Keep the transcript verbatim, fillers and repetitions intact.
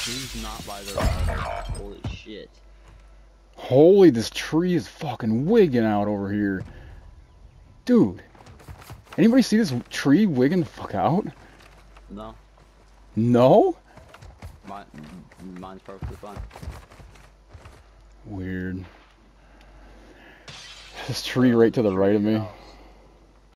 Tree's not by the road. Holy shit. Holy, this tree is fucking wigging out over here. Dude. Anybody see this tree wigging the fuck out? No. No? Mine, mine's perfectly fine. Weird. This tree right to the right of me.